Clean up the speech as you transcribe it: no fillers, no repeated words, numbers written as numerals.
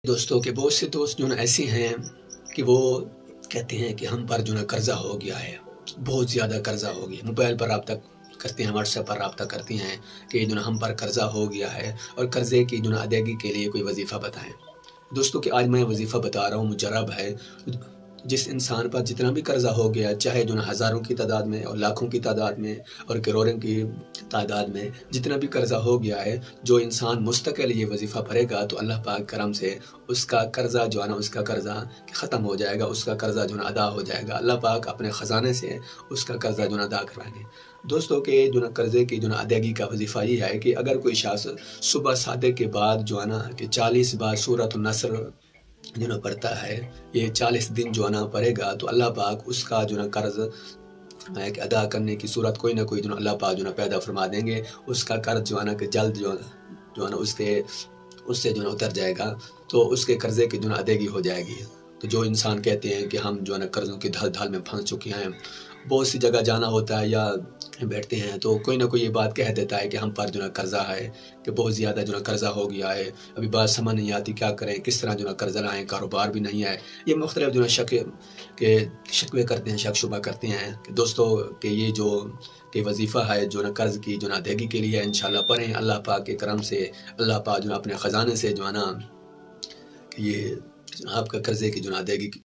دوستوں کے بہت سے دوست جو نا ایسے ہیں کہ وہ کہتے ہیں کہ ہم پر جو نا قرضہ ہو گیا ہے، بہت زیادہ قرضہ ہو گیا۔ موبائل پر رابطہ کرتے ہیں، واٹس ایپ پر رابطہ کرتی ہیں کہ جو نا ہم پر قرضہ ہو گیا ہے اور قرضے کی جو نا ادائیگی کے لیے کوئی وظیفہ بتائیں۔ دوستوں کہ آج میں وظیفہ بتا رہا ہوں مجرب ہے۔ جس انسان پر جتنا بھی قرضہ ہو گیا، چاہے جو نا ہزاروں کی تعداد میں اور لاکھوں کی تعداد میں اور کروڑوں کی تعداد میں جتنا بھی قرضہ ہو گیا ہے، جو انسان مستقل یہ وظیفہ بھرے گا تو اللہ پاک کرم سے اس کا قرضہ جو ہے نا اس کا قرضہ ختم ہو جائے گا، اس کا قرضہ جو نا ادا ہو جائے گا۔ اللہ پاک اپنے خزانے سے اس کا قرضہ جو نا ادا کروائیں گے۔ دوستوں کہ جو نا قرضے کی جو نا ادائیگی کا وظیفہ یہ ہے کہ اگر کوئی شخص صبح صادق کے بعد جو ہے نا کہ 40 بار سورۃ النصر جو نا پڑھتا ہے، یہ 40 دن جو ہے نا پڑھے گا تو اللہ پاک اس کا جو نا قرض کہ ادا کرنے کی صورت کوئی نہ کوئی جو نا اللہ پاک جو نا پیدا فرما دیں گے۔ اس کا قرض جو ہے نا کہ جلد جو ہے نا اس سے جو نا اتر جائے گا، تو اس کے قرضے کی جو نا ادائیگی ہو جائے گی۔ تو جو انسان کہتے ہیں کہ ہم جو ہے نا قرضوں کی ڈھال میں پھنس چکے ہیں، بہت سی جگہ جانا ہوتا ہے یا بیٹھتے ہیں تو کوئی نہ کوئی یہ بات کہہ دیتا ہے کہ ہم پر جو نا قرضہ ہے، کہ بہت زیادہ جو نا قرضہ ہو گیا ہے، ابھی بات سمجھ نہیں آتی کیا کریں، کس طرح جو نا قرضہ لائیں، کاروبار بھی نہیں ہے۔ یہ مختلف جو نا شکوے کرتے ہیں، شک شبہ کرتے ہیں کہ دوستوں کہ یہ جو کہ وظیفہ ہے جو نا قرض کی جو نا ادائیگی کے لیے انشاءاللہ پڑھیں۔ اللہ پاک کے کرم سے اللہ پاک جو نا اپنے خزانے سے جو ہے نا کہ یہ آپ کا قرضے کی جو نا ادائیگی